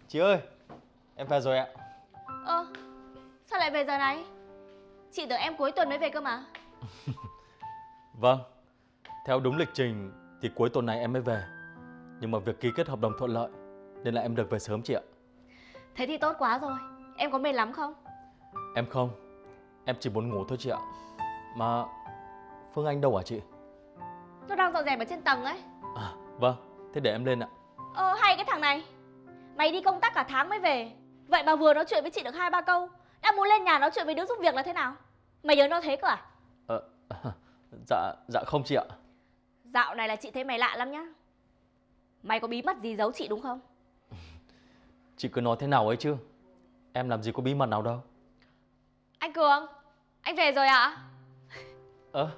Chị ơi, em về rồi ạ. Ơ, sao lại về giờ này? Chị tưởng em cuối tuần mới về cơ mà. Vâng, theo đúng lịch trình thì cuối tuần này em mới về. Nhưng mà việc ký kết hợp đồng thuận lợi nên là em được về sớm chị ạ. Thế thì tốt quá rồi. Em có mệt lắm không? Em không, em chỉ muốn ngủ thôi chị ạ. Mà Phương Anh đâu hả chị? Nó đang dọn dẹp ở trên tầng ấy. À, vâng, thế để em lên ạ. Hay cái thằng này. Mày đi công tác cả tháng mới về. Vậy mà vừa nói chuyện với chị được 2-3 câu đã muốn lên nhà nói chuyện với đứa giúp việc là thế nào? Mày nhớ nó thế cơ à? Ờ, dạ không chị ạ. Dạo này là chị thấy mày lạ lắm nhá. Mày có bí mật gì giấu chị đúng không? Chị cứ nói thế nào ấy chứ. Em làm gì có bí mật nào đâu. Anh Cường, anh về rồi ạ? Ơ,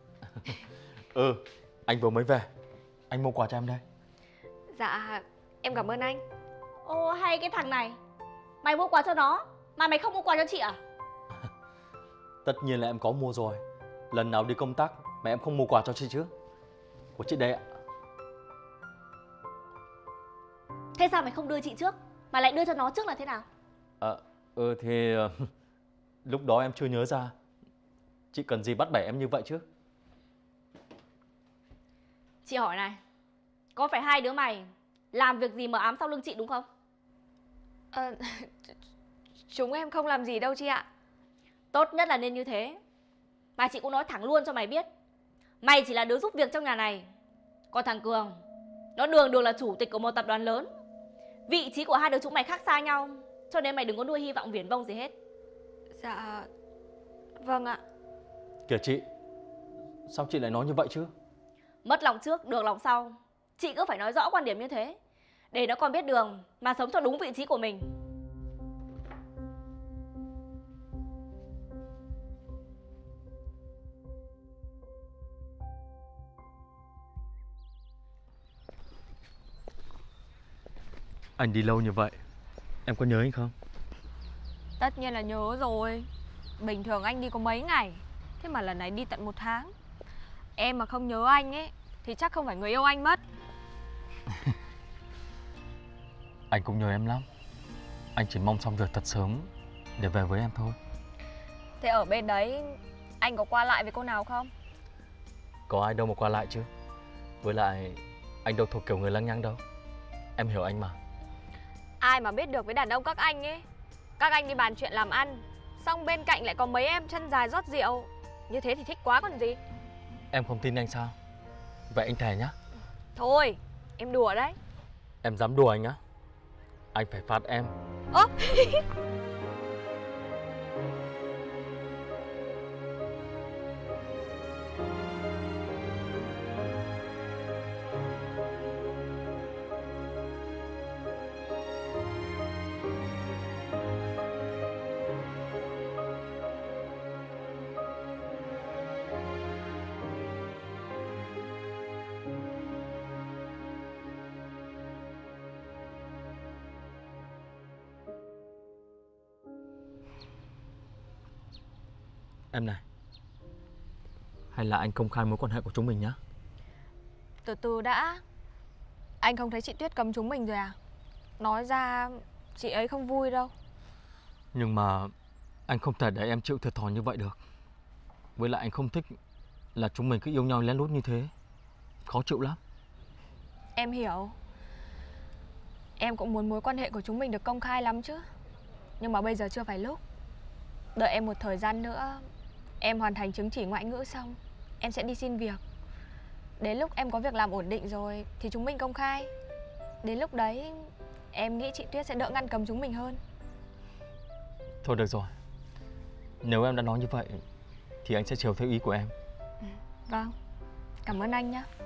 anh vừa mới về. Anh mua quà cho em đây. Dạ, em cảm ơn anh. Hay cái thằng này. Mày mua quà cho nó mà mày không mua quà cho chị à? Tất nhiên là em có mua rồi. Lần nào đi công tác mà em không mua quà cho chị chứ. Của chị đây ạ. Thế sao mày không đưa chị trước mà lại đưa cho nó trước là thế nào? Thì lúc đó em chưa nhớ ra. Chị cần gì bắt bẻ em như vậy chứ? Chị hỏi này, có phải hai đứa mày làm việc gì mờ ám sau lưng chị đúng không? Chúng em không làm gì đâu chị ạ. Tốt nhất là nên như thế. Mà chị cũng nói thẳng luôn cho mày biết, mày chỉ là đứa giúp việc trong nhà này. Còn thằng Cường, nó đường đường là chủ tịch của một tập đoàn lớn. Vị trí của hai đứa chúng mày khác xa nhau, cho nên mày đừng có nuôi hy vọng viển vông gì hết. Dạ, vâng ạ. Kìa chị, sao chị lại nói như vậy chứ? Mất lòng trước, được lòng sau. Chị cứ phải nói rõ quan điểm như thế, để nó còn biết đường mà sống cho đúng vị trí của mình. Anh đi lâu như vậy, em có nhớ anh không? Tất nhiên là nhớ rồi. Bình thường anh đi có mấy ngày, thế mà lần này đi tận 1 tháng. Em mà không nhớ anh ấy thì chắc không phải người yêu anh mất. Anh cũng nhớ em lắm. Anh chỉ mong xong việc thật sớm để về với em thôi. Thế ở bên đấy anh có qua lại với cô nào không? Có ai đâu mà qua lại chứ. Với lại anh đâu thuộc kiểu người lăng nhăng đâu. Em hiểu anh mà. Ai mà biết được với đàn ông các anh ấy. Các anh đi bàn chuyện làm ăn, xong bên cạnh lại có mấy em chân dài rót rượu. Như thế thì thích quá còn gì. Em không tin anh sao? Vậy anh thề nhá. Thôi, em đùa đấy. Em dám đùa anh á? Anh phải phạt em. Ơ Em này, hay là anh công khai mối quan hệ của chúng mình nhá? Từ từ đã. Anh không thấy chị Tuyết cấm chúng mình rồi à? Nói ra chị ấy không vui đâu. Nhưng mà anh không thể để em chịu thiệt thòi như vậy được. Với lại anh không thích là chúng mình cứ yêu nhau lén lút như thế. Khó chịu lắm. Em hiểu. Em cũng muốn mối quan hệ của chúng mình được công khai lắm chứ. Nhưng mà bây giờ chưa phải lúc. Đợi em một thời gian nữa, em hoàn thành chứng chỉ ngoại ngữ xong, em sẽ đi xin việc. Đến lúc em có việc làm ổn định rồi thì chúng mình công khai. Đến lúc đấy em nghĩ chị Tuyết sẽ đỡ ngăn cấm chúng mình hơn. Thôi được rồi. Nếu em đã nói như vậy thì anh sẽ chiều theo ý của em. Vâng, cảm ơn anh nhé.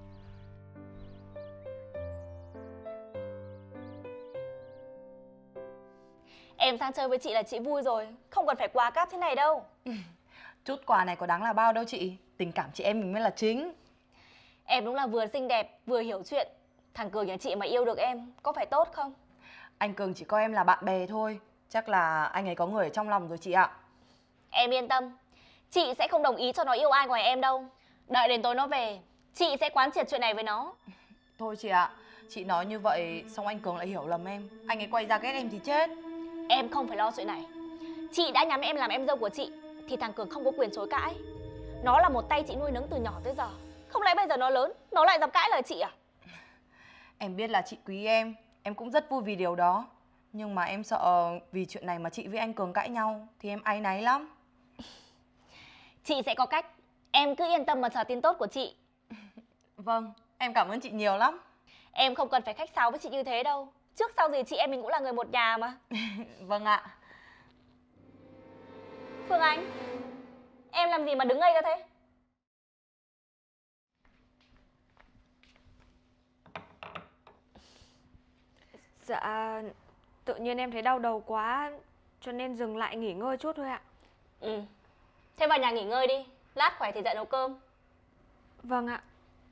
Em sang chơi với chị là chị vui rồi, không cần phải quà cáp thế này đâu. Chút quà này có đáng là bao đâu chị. Tình cảm chị em mình mới là chính. Em đúng là vừa xinh đẹp, vừa hiểu chuyện. Thằng Cường nhà chị mà yêu được em, có phải tốt không? Anh Cường chỉ coi em là bạn bè thôi. Chắc là anh ấy có người ở trong lòng rồi chị ạ. Em yên tâm, chị sẽ không đồng ý cho nó yêu ai ngoài em đâu. Đợi đến tối nó về, chị sẽ quán triệt chuyện này với nó. Thôi chị ạ, Chị nói như vậy xong anh Cường lại hiểu lầm em. Anh ấy quay ra ghét em thì chết. Em không phải lo chuyện này. Chị đã nhắm em làm em dâu của chị thì thằng Cường không có quyền chối cãi. Nó là một tay chị nuôi nấng từ nhỏ tới giờ. Không lẽ bây giờ nó lớn, nó lại dám cãi lời chị à? Em biết là chị quý em cũng rất vui vì điều đó. Nhưng mà em sợ vì chuyện này mà chị với anh Cường cãi nhau thì em áy náy lắm. Chị sẽ có cách. Em cứ yên tâm mà chờ tin tốt của chị. Vâng, em cảm ơn chị nhiều lắm. Em không cần phải khách sáo với chị như thế đâu. Trước sau gì chị em mình cũng là người một nhà mà. Vâng ạ. Phương Anh, em làm gì mà đứng ngây ra thế? Dạ, tự nhiên em thấy đau đầu quá, cho nên dừng lại nghỉ ngơi chút thôi ạ. Ừ, thế vào nhà nghỉ ngơi đi. Lát khỏe thì dậy nấu cơm. Vâng ạ.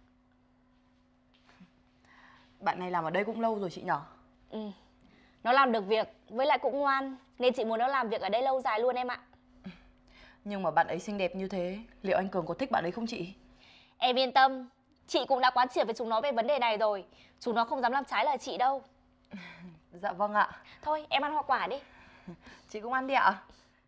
Bạn này làm ở đây cũng lâu rồi chị nhở? Ừ, nó làm được việc, với lại cũng ngoan. Nên chị muốn nó làm việc ở đây lâu dài luôn em ạ. Nhưng mà bạn ấy xinh đẹp như thế, liệu anh Cường có thích bạn ấy không chị? Em yên tâm, chị cũng đã quán triệt với chúng nó về vấn đề này rồi. Chúng nó không dám làm trái lời chị đâu. Dạ vâng ạ. Thôi, em ăn hoa quả đi. Chị cũng ăn đi ạ.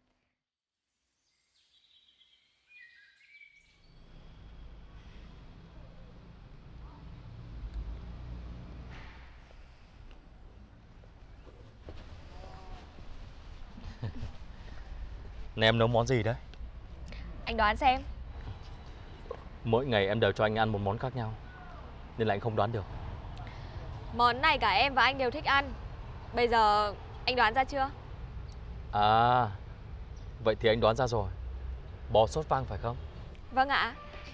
Này em nấu món gì đấy? Anh đoán xem. Mỗi ngày em đều cho anh ăn một món khác nhau, nên là anh không đoán được. Món này cả em và anh đều thích ăn. Bây giờ anh đoán ra chưa? À, vậy thì anh đoán ra rồi. Bò sốt vang phải không? Vâng ạ.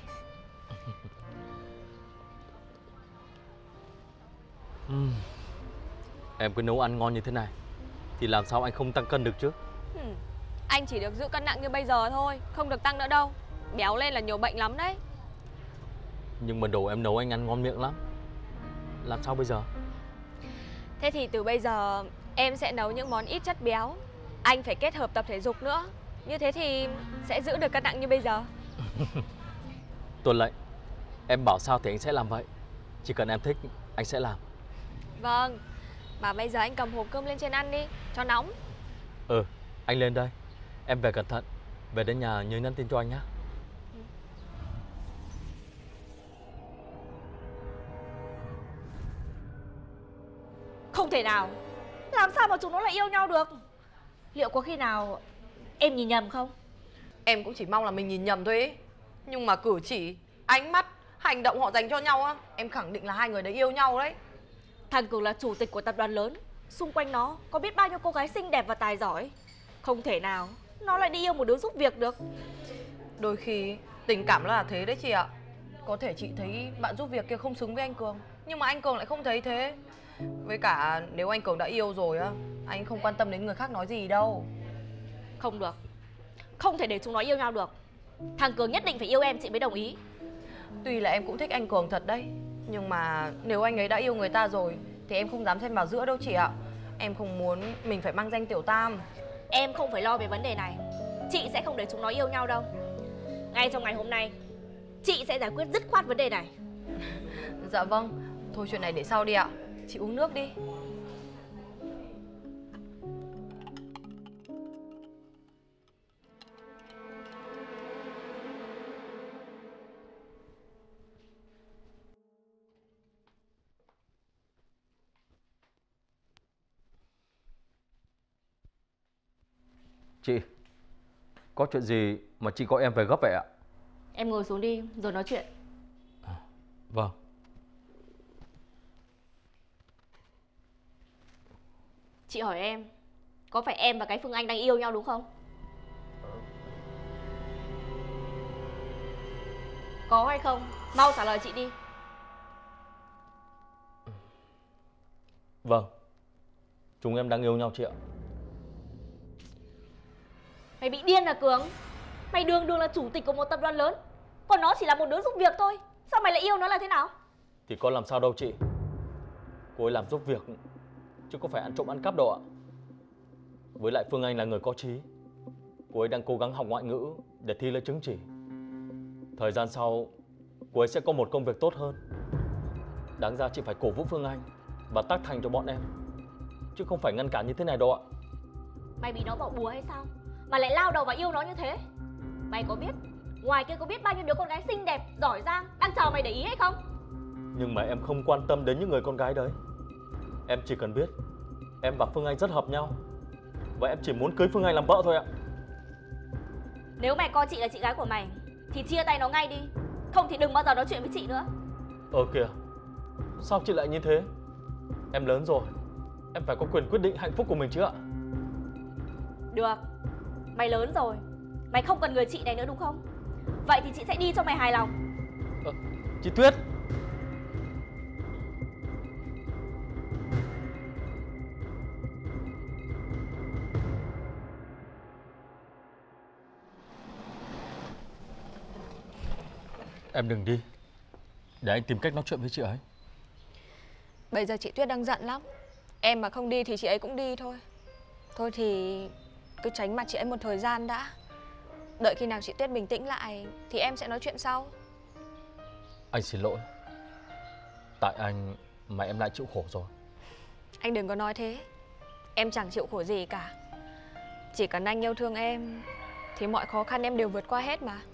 Em cứ nấu ăn ngon như thế này thì làm sao anh không tăng cân được chứ? Anh chỉ được giữ cân nặng như bây giờ thôi, không được tăng nữa đâu. Béo lên là nhiều bệnh lắm đấy. Nhưng mà đồ em nấu anh ăn ngon miệng lắm. Làm sao bây giờ? Thế thì từ bây giờ em sẽ nấu những món ít chất béo. Anh phải kết hợp tập thể dục nữa. Như thế thì sẽ giữ được cân nặng như bây giờ. Tuân lệnh. Em bảo sao thì anh sẽ làm vậy. Chỉ cần em thích, anh sẽ làm. Vâng. Mà bây giờ anh cầm hộp cơm lên trên ăn đi, cho nóng. Ừ, anh lên đây. Em về cẩn thận. Về đến nhà nhớ nhắn tin cho anh nhé. Không thể nào. Làm sao mà chúng nó lại yêu nhau được? Liệu có khi nào em nhìn nhầm không? Em cũng chỉ mong là mình nhìn nhầm thôi ấy. Nhưng mà cử chỉ, ánh mắt, hành động họ dành cho nhau á, em khẳng định là hai người đấy yêu nhau đấy. Thằng Cường là chủ tịch của tập đoàn lớn. Xung quanh nó có biết bao nhiêu cô gái xinh đẹp và tài giỏi. Không thể nào nó lại đi yêu một đứa giúp việc được. Đôi khi tình cảm là thế đấy chị ạ. Có thể chị thấy bạn giúp việc kia không xứng với anh Cường, nhưng mà anh Cường lại không thấy thế. Với cả nếu anh Cường đã yêu rồi á, anh không quan tâm đến người khác nói gì đâu. Không được. Không thể để chúng nó yêu nhau được. Thằng Cường nhất định phải yêu em chị mới đồng ý. Tuy là em cũng thích anh Cường thật đấy, nhưng mà nếu anh ấy đã yêu người ta rồi thì em không dám xen vào giữa đâu chị ạ. Em không muốn mình phải mang danh tiểu tam. Em không phải lo về vấn đề này. Chị sẽ không để chúng nó yêu nhau đâu. Ngay trong ngày hôm nay, chị sẽ giải quyết dứt khoát vấn đề này. Dạ vâng, thôi chuyện này để sau đi ạ. Chị uống nước đi. Chị, có chuyện gì mà chị gọi em về gấp vậy ạ? Em ngồi xuống đi rồi nói chuyện. Vâng. Chị hỏi em, có phải em và cái Phương Anh đang yêu nhau đúng không? Có hay không? Mau trả lời chị đi. Vâng, chúng em đang yêu nhau chị ạ. Mày bị điên à Cường? Mày đường đường là chủ tịch của một tập đoàn lớn, còn nó chỉ là một đứa giúp việc thôi. Sao mày lại yêu nó là thế nào? Thì có làm sao đâu chị. Cô ấy làm giúp việc, chứ có phải ăn trộm ăn cắp đâu ạ. Với lại Phương Anh là người có trí. Cô ấy đang cố gắng học ngoại ngữ để thi lấy chứng chỉ. Thời gian sau, cô ấy sẽ có một công việc tốt hơn. Đáng ra chị phải cổ vũ Phương Anh. và tác thành cho bọn em, chứ không phải ngăn cản như thế này đâu ạ. Mày bị nó bỏ bùa hay sao mà lại lao đầu vào yêu nó như thế? Mày có biết ngoài kia có biết bao nhiêu đứa con gái xinh đẹp, giỏi giang đang chờ mày để ý hay không? Nhưng mà em không quan tâm đến những người con gái đấy. Em chỉ cần biết em và Phương Anh rất hợp nhau, và em chỉ muốn cưới Phương Anh làm vợ thôi ạ. Nếu mày coi chị là chị gái của mày thì chia tay nó ngay đi, không thì đừng bao giờ nói chuyện với chị nữa. Kìa, sao chị lại như thế? Em lớn rồi, em phải có quyền quyết định hạnh phúc của mình chứ ạ. Được, mày lớn rồi, mày không cần người chị này nữa đúng không? Vậy thì chị sẽ đi cho mày hài lòng. Chị Tuyết. Em đừng đi, để anh tìm cách nói chuyện với chị ấy. Bây giờ chị Tuyết đang giận lắm. Em mà không đi thì chị ấy cũng đi thôi. Thôi thì cứ tránh mặt chị ấy một thời gian đã. Đợi khi nào chị Tuyết bình tĩnh lại thì em sẽ nói chuyện sau. Anh xin lỗi, tại anh mà em lại chịu khổ rồi. Anh đừng có nói thế. Em chẳng chịu khổ gì cả. Chỉ cần anh yêu thương em thì mọi khó khăn em đều vượt qua hết mà.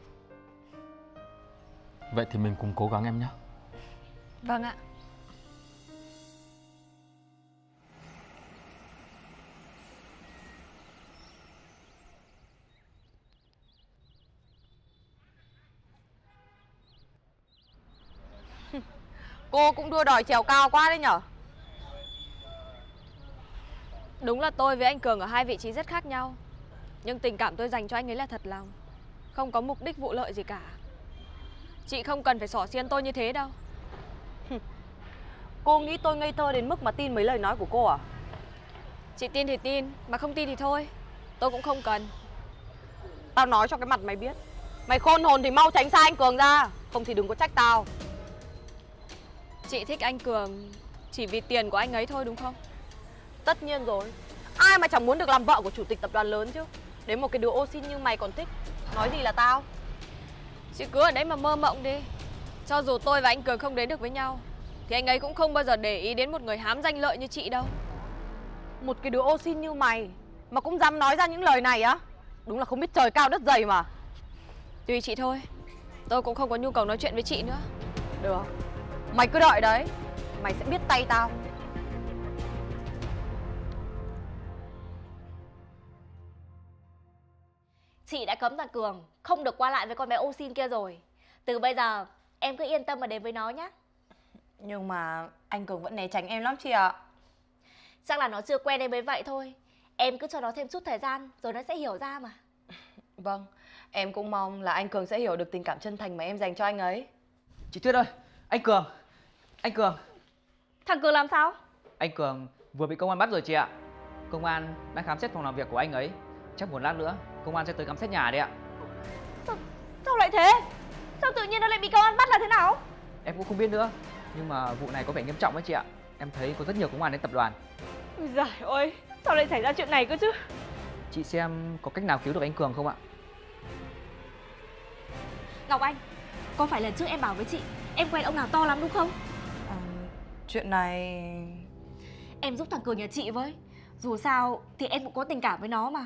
Vậy thì mình cùng cố gắng em nhé. Vâng ạ. Cô cũng đua đòi trèo cao quá đấy nhở. Đúng là tôi với anh Cường ở hai vị trí rất khác nhau, nhưng tình cảm tôi dành cho anh ấy là thật lòng, không có mục đích vụ lợi gì cả. Chị không cần phải xỏ xiên tôi như thế đâu. Cô nghĩ tôi ngây thơ đến mức mà tin mấy lời nói của cô à? Chị tin thì tin, mà không tin thì thôi. Tôi cũng không cần. Tao nói cho cái mặt mày biết, mày khôn hồn thì mau tránh xa anh Cường ra, không thì đừng có trách tao. Chị thích anh Cường chỉ vì tiền của anh ấy thôi đúng không? Tất nhiên rồi, ai mà chẳng muốn được làm vợ của chủ tịch tập đoàn lớn chứ. Đến một cái đứa ô xin như mày còn thích, nói gì là tao. Chị cứ ở đấy mà mơ mộng đi. Cho dù tôi và anh Cường không đến được với nhau thì anh ấy cũng không bao giờ để ý đến một người hám danh lợi như chị đâu. Một cái đứa ô xin như mày mà cũng dám nói ra những lời này á? Đúng là không biết trời cao đất dày mà. Tùy chị thôi, tôi cũng không có nhu cầu nói chuyện với chị nữa. Được, mày cứ đợi đấy, mày sẽ biết tay tao. Chị đã cấm thằng Cường không được qua lại với con bé ô xin kia rồi. Từ bây giờ em cứ yên tâm mà đến với nó nhé. Nhưng mà anh Cường vẫn né tránh em lắm chị ạ. Chắc là nó chưa quen em mới vậy thôi. Em cứ cho nó thêm chút thời gian rồi nó sẽ hiểu ra mà. Vâng, em cũng mong là anh Cường sẽ hiểu được tình cảm chân thành mà em dành cho anh ấy. Chị Tuyết ơi, anh Cường. Anh Cường. Thằng Cường làm sao? Anh Cường vừa bị công an bắt rồi chị ạ. Công an đang khám xét phòng làm việc của anh ấy. Chắc một lát nữa công an sẽ tới khám xét nhà đấy ạ. Sao lại thế? Sao tự nhiên nó lại bị công an bắt là thế nào? Em cũng không biết nữa. Nhưng mà vụ này có vẻ nghiêm trọng đấy chị ạ. Em thấy có rất nhiều công an đến tập đoàn. Ôi giời ơi, sao lại xảy ra chuyện này cơ chứ? Chị xem có cách nào cứu được anh Cường không ạ? Ngọc Anh, có phải lần trước em bảo với chị em quen ông nào to lắm đúng không? Chuyện này... Em giúp thằng Cường nhà chị với. Dù sao thì em cũng có tình cảm với nó mà.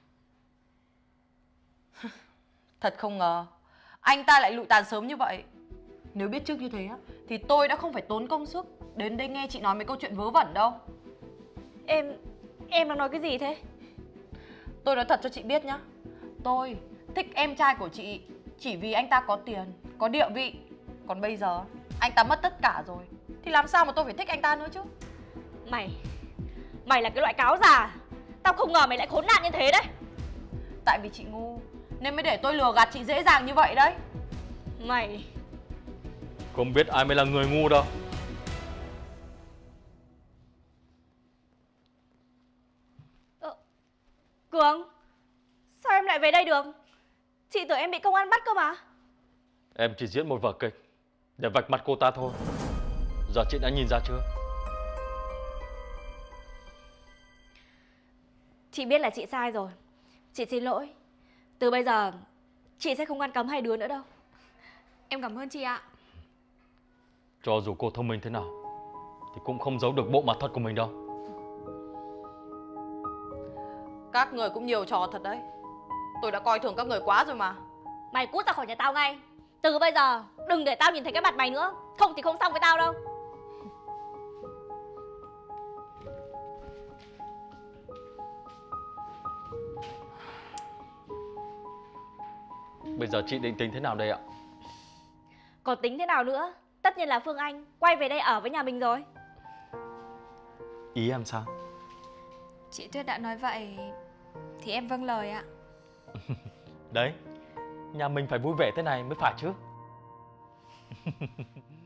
Thật không ngờ anh ta lại lụi tàn sớm như vậy. Nếu biết trước như thế á thì tôi đã không phải tốn công sức đến đây nghe chị nói mấy câu chuyện vớ vẩn đâu. Em đang nói cái gì thế? Tôi nói thật cho chị biết nhá, tôi thích em trai của chị chỉ vì anh ta có tiền, có địa vị. Còn bây giờ anh ta mất tất cả rồi thì làm sao mà tôi phải thích anh ta nữa chứ? Mày là cái loại cáo già. Tao không ngờ mày lại khốn nạn như thế đấy. Tại vì chị ngu nên mới để tôi lừa gạt chị dễ dàng như vậy đấy. Mày Không biết ai mới là người ngu đâu. Cường, sao em lại về đây được? Chị tưởng em bị công an bắt cơ mà. Em chỉ diễn một vở kịch để vạch mặt cô ta thôi. Giờ chị đã nhìn ra chưa? Chị biết là chị sai rồi. Chị xin lỗi. Từ bây giờ chị sẽ không ngăn cấm hai đứa nữa đâu. Em cảm ơn chị ạ. Cho dù cô thông minh thế nào thì cũng không giấu được bộ mặt thật của mình đâu. Các người cũng nhiều trò thật đấy. Tôi đã coi thường các người quá rồi mà. Mày cút ra khỏi nhà tao ngay. Từ bây giờ đừng để tao nhìn thấy cái mặt mày nữa. Không thì không xong với tao đâu. Bây giờ chị định tính thế nào đây ạ? Còn tính thế nào nữa? Tất nhiên là Phương Anh quay về đây ở với nhà mình rồi. Ý em sao? Chị Tuyết đã nói vậy thì em vâng lời ạ. Đấy, nhà mình phải vui vẻ thế này mới phải chứ.